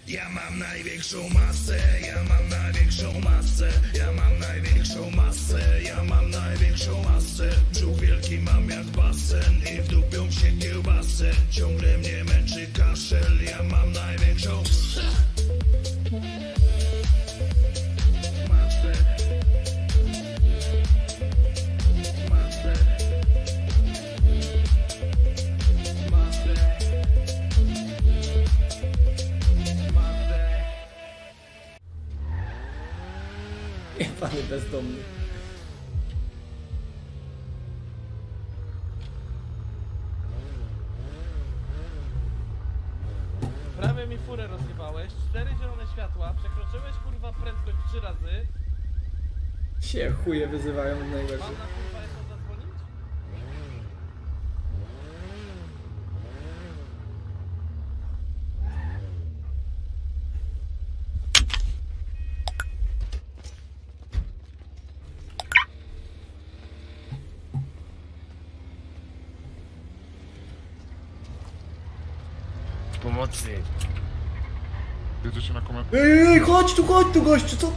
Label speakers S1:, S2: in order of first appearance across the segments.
S1: Ja mam największą masę, ja mam największą masę, ja mam największą masę, ja mam największą masę. Brzuch wielki mam jak basen i wdupią się kiełbasę. Ciągle mnie męczy kaszel, ja mam największą masę.
S2: Panie bezdomny.
S3: Prawie mi furę rozjebałeś, 4 zielone światła, przekroczyłeś kurwa prędkość 3 razy.
S2: Się chuje wyzywają najgorzej.
S3: Mam na kurwa jeszcze zadzwonić?
S4: Pomocy.
S5: Jedziecie na komendę?
S2: Ej, chodź tu gościu, co?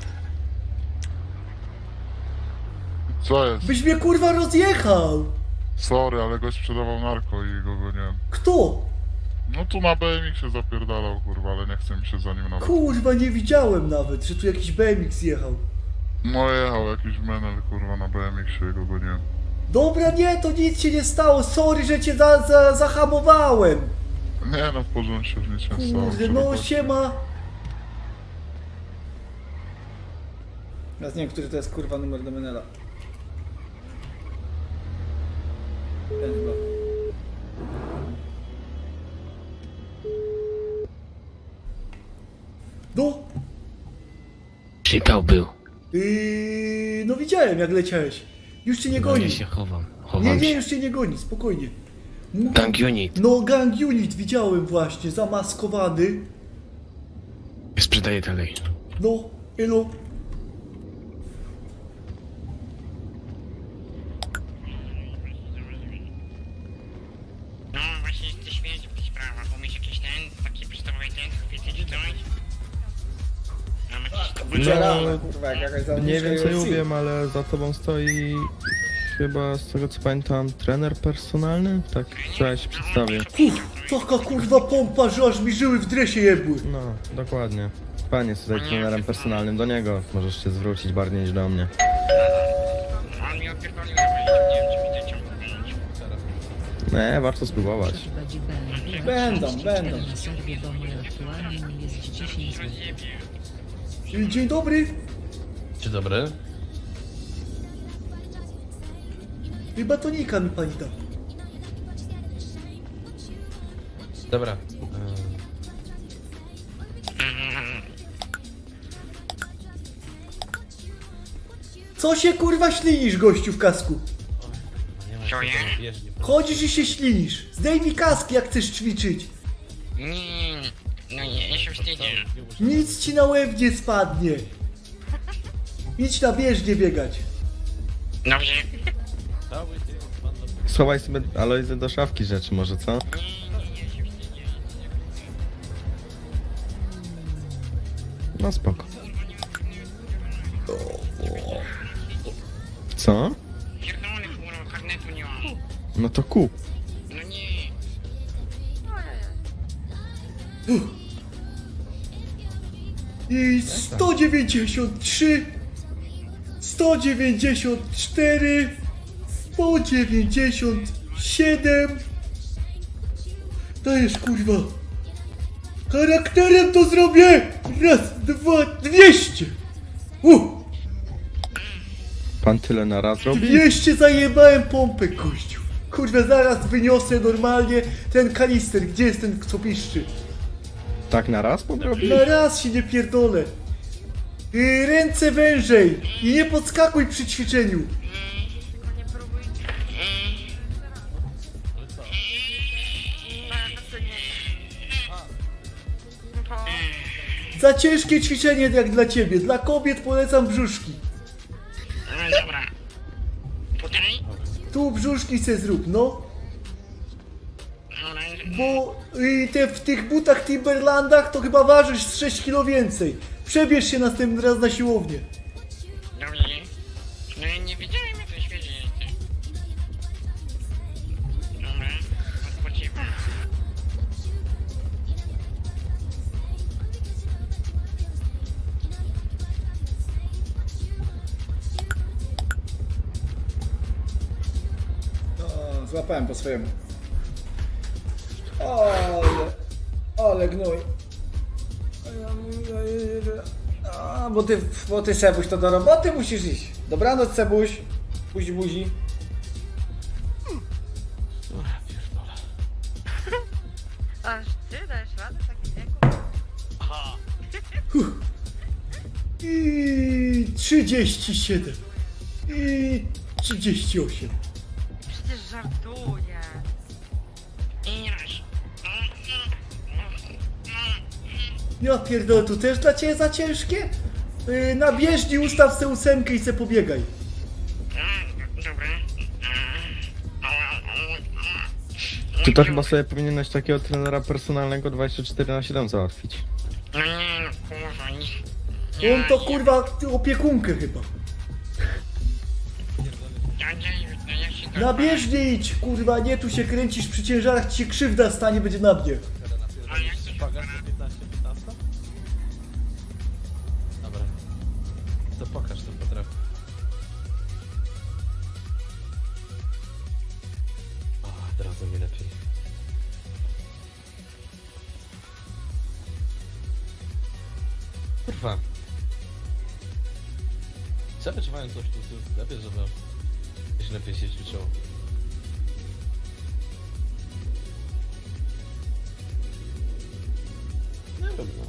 S5: Co jest?
S2: Byś mnie kurwa rozjechał!
S5: Sorry, ale gość sprzedawał narko i go goniłem.
S2: Kto?
S5: No tu na BMX się zapierdalał, kurwa, ale nie chcę mi się za nim nawet.
S2: Kurwa, nie widziałem nawet, że tu jakiś BMX jechał.
S5: No jechał jakiś menel, kurwa, na BMX-ie i go goniłem.
S2: Dobra, nie, to nic się nie stało, sorry, że cię zahamowałem.
S5: Nie no, w porządku, nic nie stało.
S2: Kurde, no siema. Teraz nie wiem, który to jest kurwa numer do menela. Ten chyba. No!
S4: Przypał był.
S2: No widziałem jak leciałeś. Już cię nie
S4: No
S2: goni.
S4: ja się chowam.
S2: Nie,
S4: Chowam
S2: nie,
S4: się.
S2: już cię nie goni, spokojnie.
S4: Gang unit.
S2: No gang unit widziałem właśnie, zamaskowany.
S4: Sprzedaję dalej.
S2: No, elo.
S6: No właśnie jesteśmy w sprawach, bo mieć jakiś ten, taki podstawowy ten, chwyty czy coś? Mam jakiś
S2: Wycielamy, kurwa, jak jakaś
S7: Nie wiem co
S2: UFC.
S7: mówię, ale za tobą stoi chyba z tego co pamiętam trener personalny? Tak, wczoraj się przedstawił.
S2: Taka kurwa pompa, że aż mi żyły w dresie jebły.
S7: No, dokładnie. Pan jest tutaj trenerem personalnym, do niego możesz się zwrócić bardziej niż do mnie.
S6: On mi opierdolił na wejście, nie wiem czy mi to ciągle wyjąć.
S7: Nie, warto spróbować.
S2: Będą.
S8: Na serwie domu aktualnie jest 10 zł.
S2: Dzień dobry.
S3: Dzień dobry.
S2: I batonika mi pani da.
S3: Dobra.
S2: Co się kurwa ślinisz, gościu w kasku?
S6: Co je?
S2: Chodzisz i się ślinisz. Zdejmij kask, jak chcesz ćwiczyć.
S6: Nie, no nie, ja się wstydzę.
S2: Nic ci na łeb nie spadnie. Idź na bieżnię biegać.
S6: Dobrze.
S7: Schowaj sobie Alojzy do szafki rzeczy może, co? No spoko. Co?
S6: Pierdolony kurwa, karnetu nie mam.
S7: No to kup.
S6: No nie.
S2: I 193, 194, 197. Dajesz kurwa. Charakterem to zrobię. Raz, dwa, 200.
S7: Pan tyle na raz robi?
S2: 200 zajebałem pompę, gościu. Kurwa, zaraz wyniosę normalnie ten kanister. Gdzie jest ten, co piszczy?
S7: Tak na raz pan robi?
S2: Na raz się nie pierdolę. Ręce wężej. I nie podskakuj przy ćwiczeniu. Za ciężkie ćwiczenie jak dla ciebie. Dla kobiet polecam brzuszki.
S6: Dobra. Tutaj?
S2: Tu brzuszki se zrób, no.
S6: Dobra, już
S2: Bo w tych butach Timberlandach to chyba ważysz z 6 kg więcej. Przebierz się następny raz na siłownię.
S6: Dobrze. No ja nie wiedziałem, jak to świeży jesteś. Dobra, odpoczywam.
S2: O, złapałem po swojemu. Ale gnój. A, bo ty Sebuś to do roboty musisz iść. Dobranoc Sebuś. Buzi buzi.
S9: Aż ty dajesz radę w takim wieku?
S2: I 37. I 38.
S9: Przecież żartuję.
S6: Ilość.
S2: Ja pierdolę, to też dla ciebie za ciężkie? Na bieżni ustaw se 8 i se pobiegaj.
S6: Dobra.
S7: Ty to chyba sobie powinieneś takiego trenera personalnego 24/7 załatwić.
S6: No nie, no kurwa, nie.
S2: On to kurwa opiekunkę chyba. Na bieżni idź, kurwa, nie tu się kręcisz przy ciężarach, ci się krzywda stanie, będzie na mnie.
S3: Bagaż to 15? Dobra. To pokaż ten potrafi. O, od razu mi lepiej. Kurwa. Co wyczuwają coś tu w sklepie, żeby się lepiej się ćwiczyło? Nie wiem, no.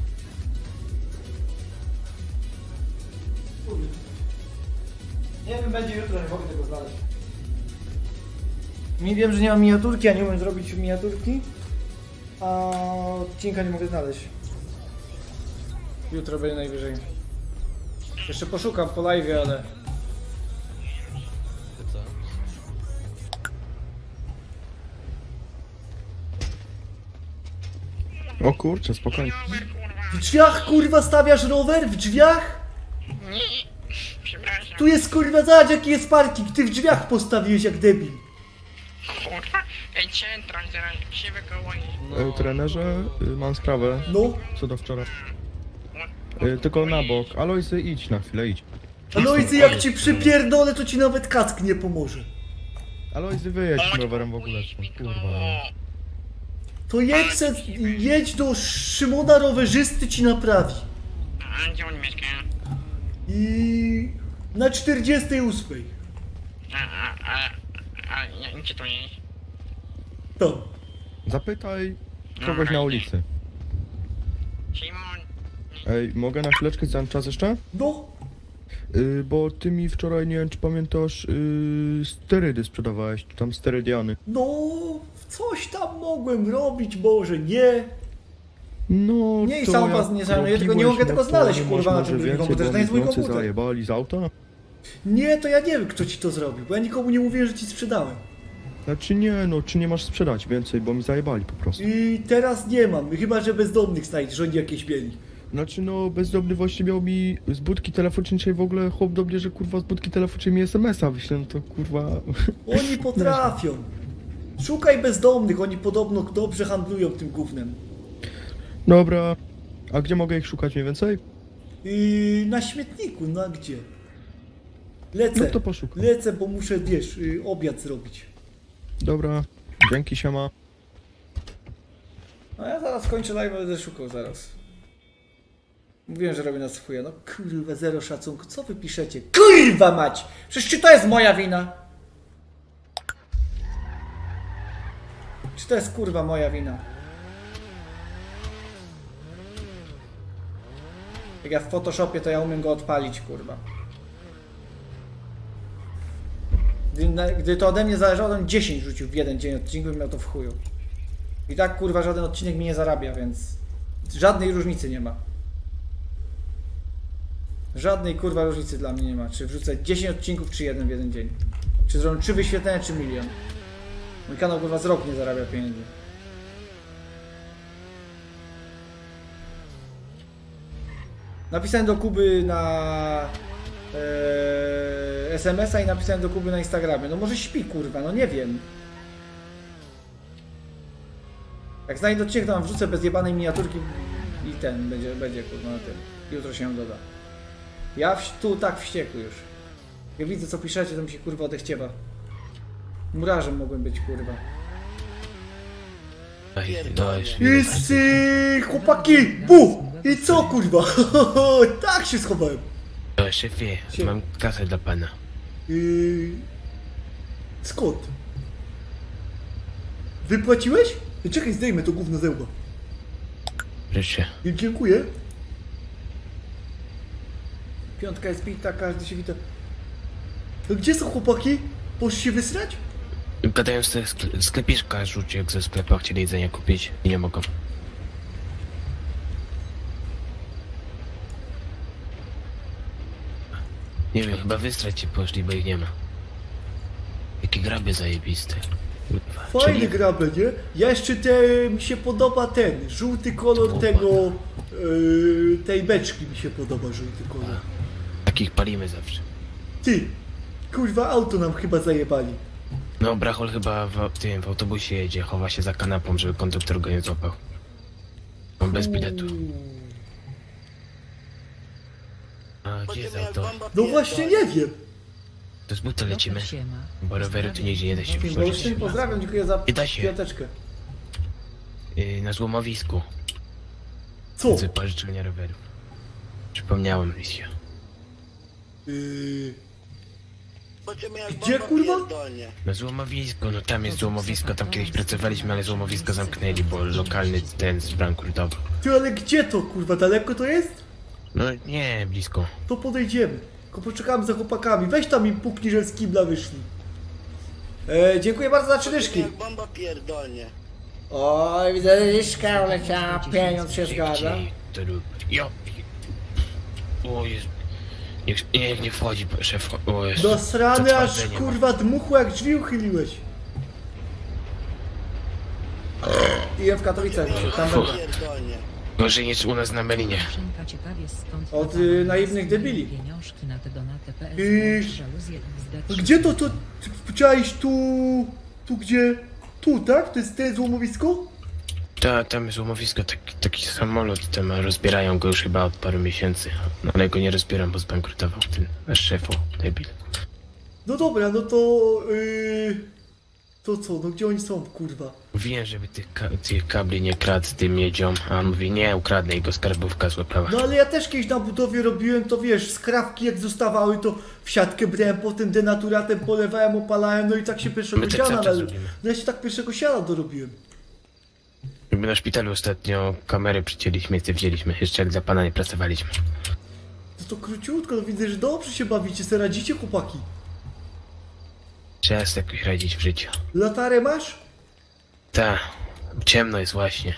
S2: Nie wiem, będzie jutro, nie mogę tego znaleźć. Wiem, że nie mam miniaturki, a nie umiem zrobić miniaturki. A odcinka nie mogę znaleźć. Jutro będzie najwyżej. Jeszcze poszukam po live, ale...
S3: Ty co?
S7: O kurczę, spokojnie.
S2: W drzwiach, kurwa, stawiasz rower? W drzwiach?
S6: Nie, przepraszam.
S2: Tu jest, kurwa, zobacz jaki jest parking. Ty w drzwiach postawiłeś jak debil.
S6: Kurwa, ej, centrum, zaraz się wykołuje.
S7: Trenerze, mam sprawę
S2: No.
S7: co do wczoraj. Tylko na bok. Alojzy, idź na chwilę, idź.
S2: Alojzy, jak ci przypierdolę, to ci nawet kask nie pomoże.
S7: Alojzy, wyjedź tym rowerem w ogóle. Kurwa.
S2: To jedź do Szymona rowerzysty, ci naprawi.
S6: A gdzie on mieszka?
S2: I na 48.
S6: A gdzie to jest?
S2: To.
S7: Zapytaj kogoś na ulicy.
S6: Szymon.
S7: Ej, mogę na chwileczkę za czas jeszcze?
S2: No.
S7: Bo ty mi wczoraj, nie wiem czy pamiętasz, sterydy sprzedawałeś, tam sterydiany.
S2: No, coś tam mogłem robić, może nie.
S7: No,
S2: Nie, i
S7: to
S2: sam
S7: jak
S2: was nie żałuję, tylko nie
S7: robiłeś,
S2: mogę tego
S7: to
S2: znaleźć,
S7: nie
S2: kurwa, na
S7: masz
S2: tym
S7: może
S2: drugim komputerze,
S7: więcej,
S2: to jest mój
S7: bo mi w nocy
S2: komputer.
S7: zajebali z auta?
S2: Nie, to ja nie wiem, kto ci to zrobił, bo ja nikomu nie mówiłem, że ci sprzedałem.
S7: Znaczy nie, no, czy nie masz sprzedać więcej, bo mi zajebali po prostu.
S2: I teraz nie mam, chyba że bezdomnych znajdziesz, oni jakieś mieli.
S7: Znaczy no, bezdomny właśnie miał mi z budki telefonicznej w ogóle chłop do mnie, że kurwa z budki telefonicznej mi SMS-a wyślę, no to kurwa...
S2: Oni potrafią. Szukaj bezdomnych, oni podobno dobrze handlują tym gównem.
S7: Dobra, a gdzie mogę ich szukać mniej więcej?
S2: Na śmietniku, no a gdzie? Lecę,
S7: No to poszukam.
S2: lecę, bo muszę, wiesz, obiad zrobić.
S7: Dobra, dzięki, siema.
S2: No ja zaraz kończę live, będę szukał zaraz. Mówiłem, że robię nas w chuja. No kurwa, zero szacunku. Co wy piszecie? Kurwa mać! Przecież czy to jest moja wina? Czy to jest kurwa moja wina? Jak ja w Photoshopie, to ja umiem go odpalić, kurwa. Gdy to ode mnie zależało, to 10 rzucił w jeden dzień odcinku i miał to w chuju. I tak kurwa żaden odcinek mi nie zarabia, więc żadnej różnicy nie ma. Żadnej kurwa różnicy dla mnie nie ma, czy wrzucę 10 odcinków, czy jeden w jeden dzień. Czy zrobię 3 wyświetlenia, czy milion. Mój kanał kurwa z rok nie zarabia pieniędzy. Napisałem do Kuby na SMS-a i napisałem do Kuby na Instagramie. No może śpi, kurwa, no nie wiem. Jak znajdę odcinek, to mam wrzucę bez jebanej miniaturki i ten będzie kurwa na tym. Jutro się ją doda. Ja tu tak wściekły już. Jak widzę co piszecie, to mi się kurwa odechciewa. Murarzem mogłem być, kurwa. Jest chłopaki! Bu! I co kurwa? Tak się schowałem.
S4: Szefie, mam kasę dla pana.
S2: Skąd? Wypłaciłeś? Czekaj, zdejmę to gówno ze łba.
S4: Proszę.
S2: Dziękuję. Piątka jest bita, każdy się wita. Gdzie są chłopaki? Poszli się wysrać?
S4: Gadają z sklepiszka, rzuci jak ze sklepu chcieli jedzenia kupić i nie mogą. Nie wiem, chyba wystrać ci poszli, bo ich nie ma. Jakie graby zajebiste.
S2: Fajny grable, nie? Ja jeszcze mi się podoba ten, żółty kolor tego, tej beczki mi się podoba, żółty kolor.
S4: Takich palimy zawsze.
S2: Ty, kurwa auto nam chyba zajebali.
S4: No, Brachol chyba w autobusie jedzie, chowa się za kanapą, żeby konduktor go nie złapał. On bez biletu. A gdzie jest auto?
S2: No właśnie nie wiem.
S4: To z buta lecimy, bo roweru tu nigdzie nie da się wrzucić.
S2: Pozdrawiam, dziękuję za
S4: Nie da się.
S2: piąteczkę.
S4: Na złomowisku.
S2: Co?
S4: Z pożyczenia rowerów. Przypomniałem mi się.
S2: Gdzie kurwa?
S4: Na złomowisku, no tam jest złomowisko, tam kiedyś pracowaliśmy, ale złomowisko zamknęli, bo lokalny ten zbankrutował.
S2: Ty, ale gdzie to kurwa? Daleko to jest?
S4: No nie, blisko.
S2: To podejdziemy. Tylko poczekamy za chłopakami. Weź tam im puknij, że z kibla wyszli. Dziękuję bardzo za 3 dyszki.
S10: Bomba pierdolnie.
S2: Oj, widzę, dyszka uleciała, pieniądz się zgadza.
S4: Jo. O jest. Niech nie wchodzi, szef. O jest.
S2: Do srany aż kurwa dmuchło jak drzwi uchyliłeś. I w Katowicach tam będę.
S4: Gorzej niż u nas na Melinie.
S2: Od naiwnych debili. Gdzie to chciałeś tu gdzie? Tu, tak? To jest te złomowisko?
S4: Tak, tam jest złomowisko, taki samolot, tam rozbierają go już chyba od paru miesięcy. No, ale go nie rozbieram, bo zbankrutował ten nasz szefu, debil.
S2: No dobra, no to... to co, no gdzie oni są, kurwa?
S4: Mówiłem, żeby tych kabli nie kradł z tym miedzią, a on mówi, nie, ukradnę i go skarbówka złapała.
S2: No ale ja też kiedyś na budowie robiłem, to wiesz, skrawki jak zostawały, to w siatkę brałem, potem denaturatem polewałem, opalałem, no i tak się pierwszego siana... No ja się tak pierwszego siana dorobiłem.
S4: My na szpitalu ostatnio kamery przycięliśmy, wzięliśmy, jeszcze jak dla pana nie pracowaliśmy.
S2: To króciutko, no widzę, że dobrze się bawicie, se radzicie, chłopaki.
S4: Trzeba sobie jakoś radzić w życiu.
S2: Latarę masz?
S4: Ta, ciemno jest właśnie.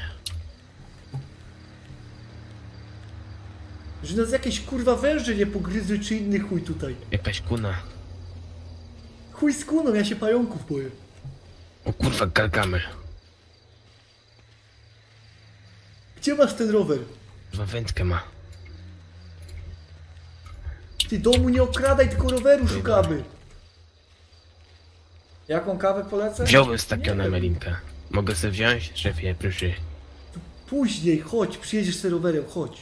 S2: Że nas jakieś kurwa węże nie pogryzły, czy inny chuj tutaj.
S4: Jakaś kuna.
S2: Chuj z kuną, ja się pająków boję.
S4: O kurwa, Gargamel.
S2: Gdzie masz ten rower?
S4: Kurwa, wędkę ma.
S2: Ty domu nie okradaj, tylko roweru szukamy. Jaką kawę polecę?
S4: Wziąłbym stakiona melinkę. Mogę sobie wziąć? Szefie, proszę.
S2: To później, chodź, przyjedziesz z rowerem, chodź.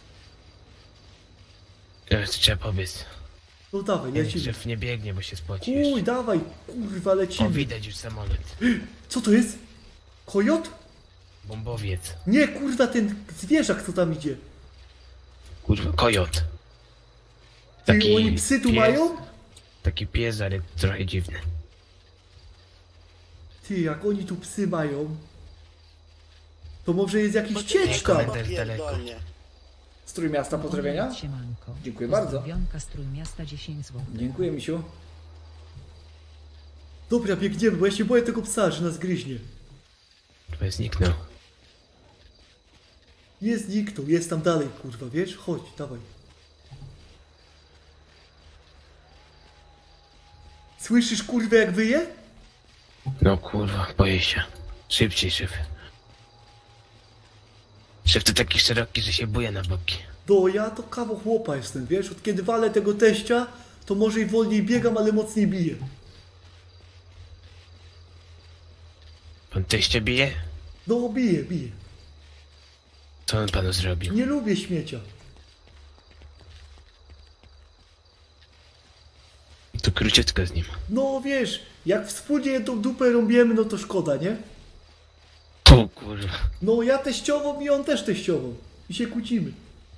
S4: Trzeba pobiec.
S2: No dawaj, lecimy.
S4: Szef nie biegnie, bo się spoci
S2: Uj,
S4: jeszcze.
S2: dawaj, kurwa, lecimy.
S4: O, widać już samolot.
S2: Co to jest? Kojot?
S4: Bombowiec.
S2: Nie, kurwa, ten zwierzak, co tam idzie.
S4: Kurwa, kojot.
S2: Ty, oni psy tu
S4: pies,
S2: mają?
S4: Taki pies, ale trochę dziwny.
S2: Ty, jak oni tu psy mają, to może jest jakiś ciecz tam.
S4: Komendant daleko.
S2: Z Trójmiasta pozdrowienia? Dziękuję bardzo.
S8: Z Trójmiasta 10 zł.
S2: Dziękuję, misiu. Dobra, biegniemy, bo ja się boję tego psa, że nas gryźnie.
S4: Chyba zniknął.
S2: Nie zniknął, jest tam dalej, kurwa, wiesz? Chodź, dawaj. Słyszysz, kurwa, jak wyje?
S4: No kurwa, boję się. Szybciej, szef. Szef to taki szeroki, że się buje na boki.
S2: No ja to kawał chłopa jestem, wiesz? Od kiedy walę tego teścia, to może i wolniej biegam, ale mocniej biję.
S4: Pan teścia bije?
S2: No biję.
S4: Co on panu zrobił?
S2: Nie lubię śmiecia.
S4: To króciutko z nim.
S2: No wiesz, jak wspólnie tą dupę rąbiemy, no to szkoda, nie?
S4: O kurwa.
S2: No ja teściową i on też teściową. I się kłócimy.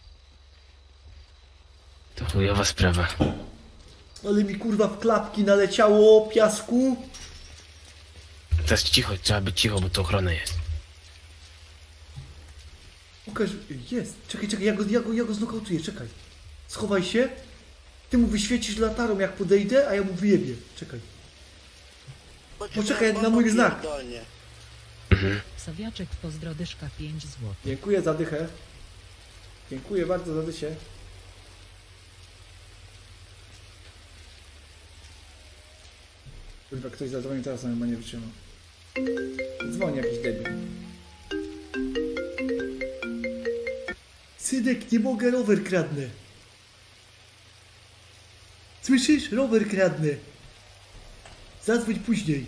S4: To chujowa sprawa.
S2: Ale mi kurwa w klapki naleciało piasku.
S4: Teraz cicho, trzeba być cicho, bo to ochrona jest.
S2: Pokaż, jest. Czekaj, ja go znokautuję, czekaj. Schowaj się. Ty mu wyświecisz latarą jak podejdę, a ja mu wyjebię. Czekaj. Poczekaj na mój znak.
S8: Sowiaczek pozdrodyszka 5 zł.
S2: Dziękuję za dychę. Dziękuję bardzo za dychę. Kurwa, ktoś zadzwoni, teraz on chyba nie wytrzymał. Dzwoni jakiś debil. Synek, nie mogę, rower kradnę. Słyszysz? Rower kradnę. Zadzwoń później.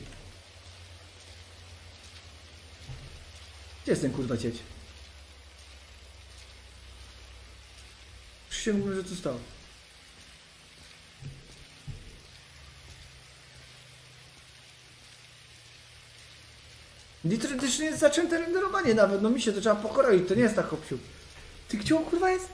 S2: Gdzie jest ten kurwa cieć? Przysięgłem, że tu stał. Teoretycznie jest zaczęte renderowanie nawet, no mi się to trzeba pokroić, to nie jest tak hopsiu. Ty gdzie on kurwa jest?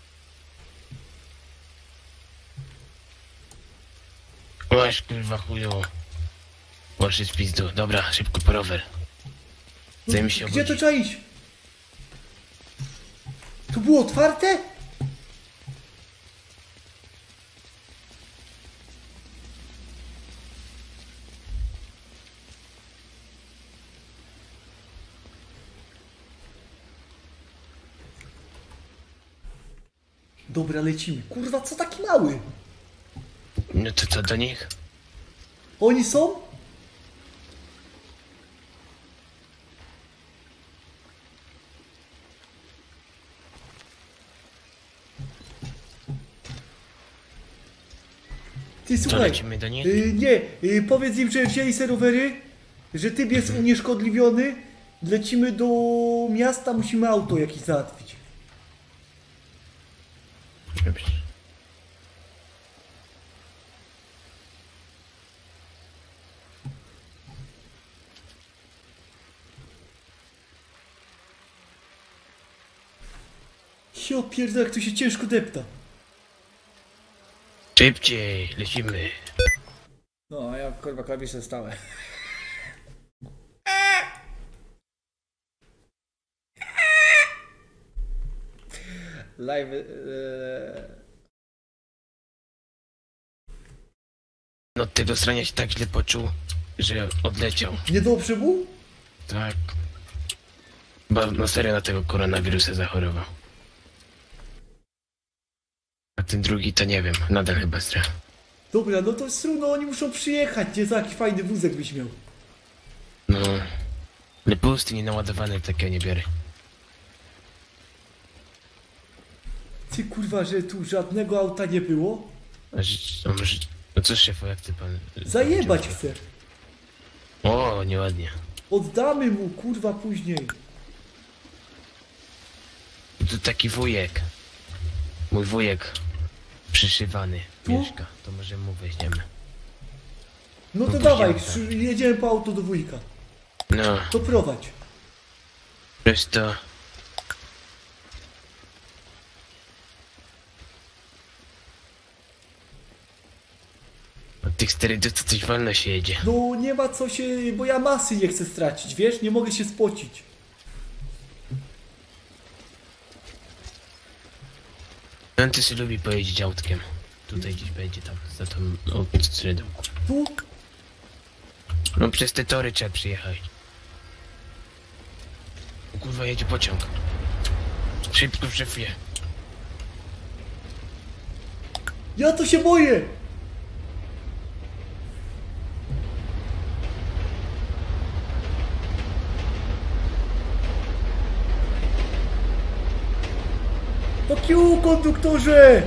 S4: Łaś kurwa chujowo. Poszedł w pizdu. Dobra, szybko po rower. Zajmij się
S2: Gdzie to
S4: obudzić.
S2: trzeba iść? To było otwarte? Dobra, lecimy. Kurwa, co taki mały?
S4: No to co do nich?
S2: Oni są? Ty
S4: Co,
S2: słuchaj.
S4: lecimy do nich?
S2: Nie, powiedz im, że wzięli se rowery, że typ jest unieszkodliwiony. Lecimy do miasta, musimy auto jakieś załatwić.
S4: Dobrze.
S2: Ja pierdolę, jak tu się ciężko depta.
S4: Szybciej, lecimy.
S2: No, a ja kurwa klawisze stałe. Live...
S4: No od tego strania się tak źle poczuł, że odleciał.
S2: Niedobrze mu?
S4: Tak. Bo na serio na tego koronawirusa zachorował. A ten drugi to nie wiem, nadal chyba stra.
S2: Dobra, no to no oni muszą przyjechać, nie? Za jaki fajny wózek byś miał.
S4: No. Ale pusty, nienaładowany, takie nie biorę.
S2: Ty kurwa, że tu żadnego auta nie było?
S4: A może... No co szefu, jak ty pan...
S2: Zajebać chcę.
S4: O, nieładnie.
S2: Oddamy mu, kurwa, później.
S4: Tu taki wujek. Mój wujek. Przyszywany.
S2: Tu?
S4: Mieszka. To może mu weźmiemy.
S2: No to
S4: No
S2: dawaj,
S4: później,
S2: jedziemy po auto do wujka.
S4: No.
S2: To prowadź.
S4: Przez to... Od tych sterydów to coś wolno się jedzie.
S2: No nie ma co się, bo ja masy nie chcę stracić, wiesz? Nie mogę się spocić.
S4: On też lubi pojeździć autkiem. Tutaj gdzieś będzie tam, za tą sterydą.
S2: Tu?
S4: No przez te tory trzeba przyjechać. O kurwa, jedzie pociąg. Szybko, szefie.
S2: Ja to się boję! To Thank you, konduktorze!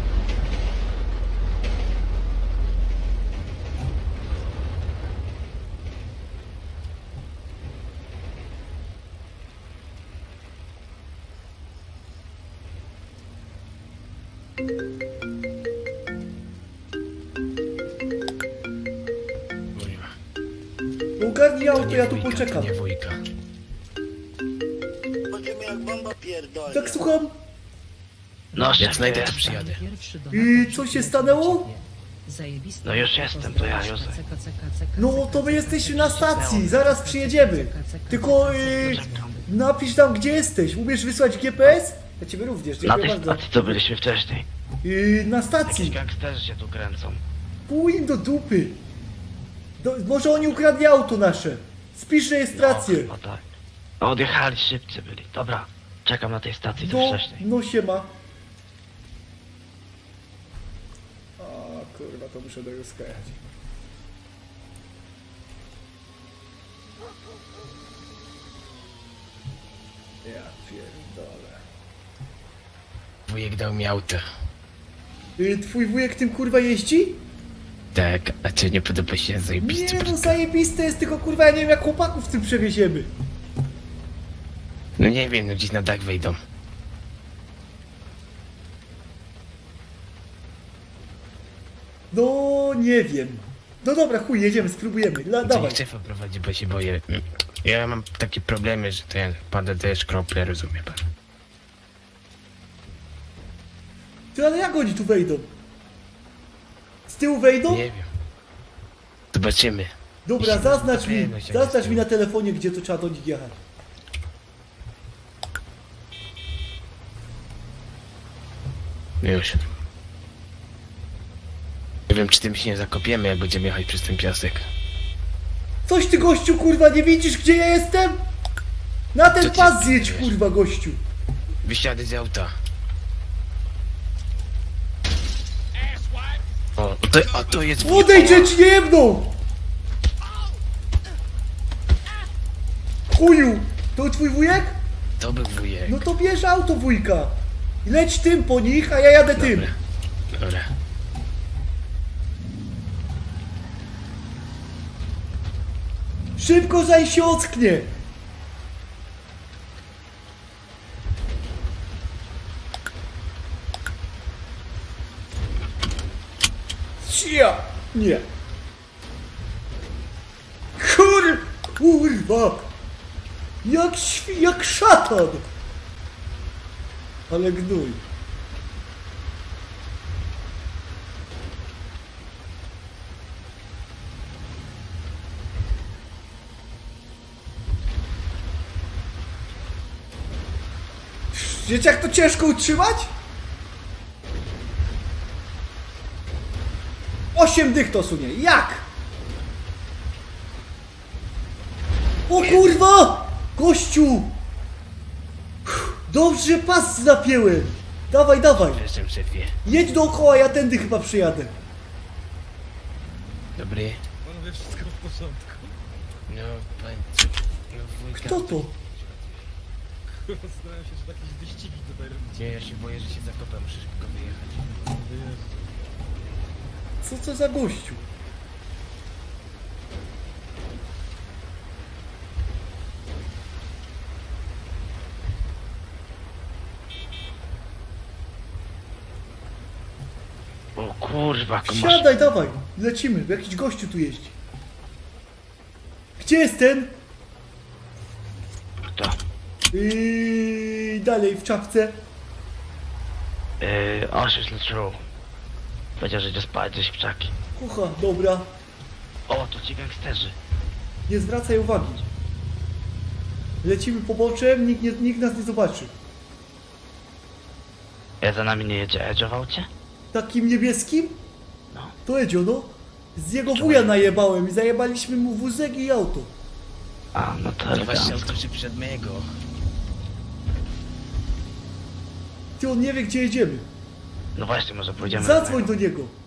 S2: Ogarnij auto, ja tu poczekam.
S4: Nie wujka.
S10: Będziemy jak bomba pierdolę.
S2: Tak, słucham?
S6: No,
S4: Jak znajdę, to przyjadę.
S2: I co się stanęło?
S6: No już jestem, to ja Józef.
S2: No to my jesteśmy na stacji, zaraz przyjedziemy. Tylko napisz tam, gdzie jesteś. Umiesz wysłać GPS? Ja ciebie również, dziękuję bardzo.
S6: A ty co byliśmy wcześniej?
S2: Na
S6: Jakieś
S2: stacji.
S6: gangsterzy się tu kręcą.
S2: Pół im do dupy. Może oni ukradli auto nasze. Spisz rejestrację.
S6: No tak. Odjechali, szybcy byli. Dobra, czekam na tej stacji co
S2: No,
S6: wcześniej.
S2: no siema. A kurwa, to muszę do Józka jechać. Ja pierdolę.
S4: Wujek dał mi auto.
S2: Twój wujek tym kurwa jeździ?
S4: Tak, a czy nie podoba się zajebisty?
S2: Nie no, zajebiste jest, tylko kurwa ja nie wiem jak chłopaków tym przewieziemy.
S4: No nie wiem, no gdzieś na dach wejdą.
S2: No nie wiem. No dobra, chuj, jedziemy, spróbujemy.
S4: To
S2: Dawaj.
S4: niech szefa prowadzi, bo się boję. Ja mam takie problemy, że ten pada deszcz, krople, rozumie pan.
S2: Ty, ale jak oni tu wejdą? Z tyłu wejdą?
S4: Nie wiem. Zobaczymy.
S2: Dobra, zaznacz mi,
S4: pewno się
S2: zaznacz
S4: nie
S2: mi na telefonie, gdzie to trzeba do nich jechać.
S4: Już. Nie wiem, czy tym się nie zakopiemy, jak będziemy jechać przez ten piasek.
S2: Coś ty gościu kurwa nie widzisz, gdzie ja jestem? Na ten
S4: Co ty
S2: pas zjedź
S4: wiesz?
S2: kurwa gościu.
S4: Wysiadę z auta. O, to jest...
S2: Odejdź, że ci nie jebną! Chuju! To twój wujek?
S4: To był wujek.
S2: No to bierz auto wujka. I leć tym po nich, a ja jadę tym.
S4: Dobra.
S2: Szybko, zanim się ocknie. Cia! Nie. Kurwa! Jak szatan! Ale gnój. Wiecie jak to ciężko utrzymać? 8 dych to sunie. Jak? O kurwa! Gościu! Dobrze pas zapięłem. Dawaj, dawaj.
S4: Jestem szefie.
S2: Jedź dookoła, ja tędy chyba przyjadę.
S4: Dobry.
S3: Panowie, wszystko w porządku.
S4: No, pan... No, wujka.
S2: Kto to?
S3: Zastanawiam się, czy jakieś wyścigi tutaj robicie.
S4: Nie, ja się boję, że się zakopę, muszę szybko wyjechać.
S2: Co za gościu?
S6: O kurwa,
S2: Siadaj, dawaj, lecimy, jakiś gościu tu jeździ. Gdzie jest ten?
S6: Kto?
S2: Dalej w czapce.
S6: Oszust na true. Powiedział, że idzie spać gdzieś w czaki.
S2: Kucha, dobra.
S6: O, to ci gangsterzy.
S2: Nie zwracaj uwagi. Lecimy poboczem, nikt nas nie zobaczy.
S6: Za nami nie jedzie Edzio w aucie?
S2: Takim niebieskim?
S6: No.
S2: To Edzio, no. Z jego wuja najebałem i zajebaliśmy mu wózek i auto.
S6: A, no to
S4: To właśnie
S6: elegancko.
S4: auto przed mego.
S2: Ty, on nie wie gdzie jedziemy.
S6: No właśnie, może pójdziemy.
S2: Zadzwoń do niego.